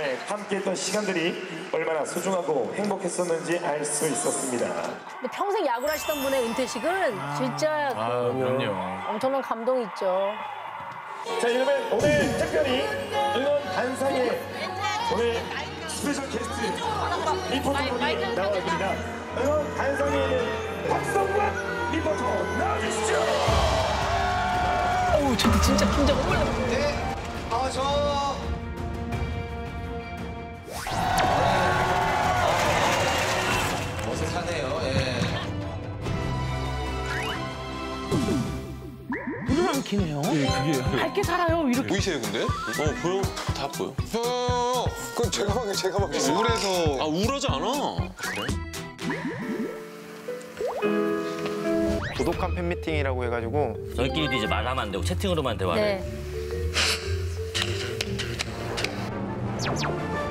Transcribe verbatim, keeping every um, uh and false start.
네, 함께했던 시간들이 얼마나 소중하고 행복했었는지 알 수 있었습니다. 근데 평생 야구를 하시던 분의 은퇴식은 진짜 아, 그 그럼요. 엄청난 감동이 있죠. 자, 이러면 오늘 특별히 응원 단상에 오늘 스페셜 게스트 리포터분이 나와줍니다. 응원 단상에 있는 박성관 리포터 나와주시죠. 어우, 저기 진짜 긴장 너무 올라. 네, 아, 저... 어색하네요, 예. 불을 안 켜네요. 예, 그게. 밝게 살아요, 이렇게. 보이세요, 근데? 어, 보여? 다 보여. 형, 형, 형, 그건 제가 막게 제가 막게 우울해서... 아, 우울하지 않아. 그래? 고독한 팬미팅이라고 해가지고 저희끼리도 이제 말하면 안 되고 채팅으로만 대화를. 네.